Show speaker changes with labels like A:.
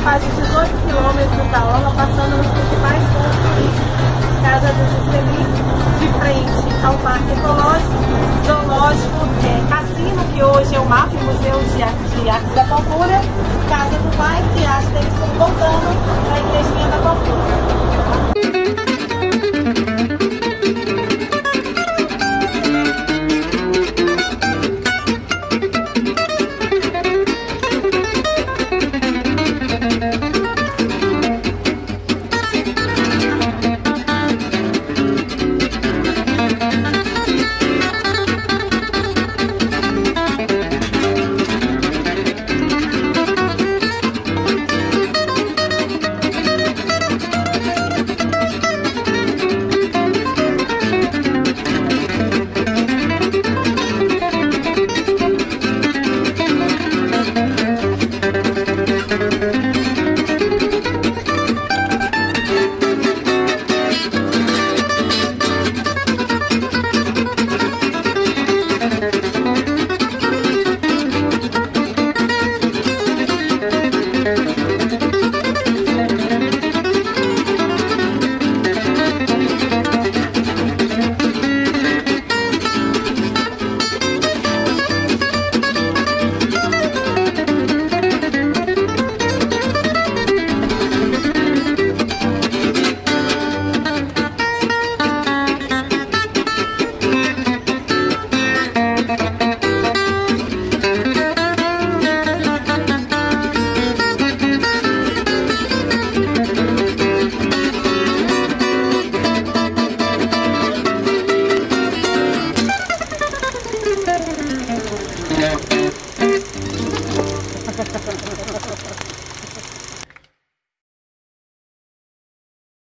A: fazem 18 quilômetros da orla, passando nos principais pontos turísticos. Casa do Juscelino, de frente ao Parque Ecológico, Zoológico, Cassino, que hoje é o MAP, Museu de Arte da Cultura, Casa do Pai, que acho que eles estão voltando para a Igrejinha da Cultura.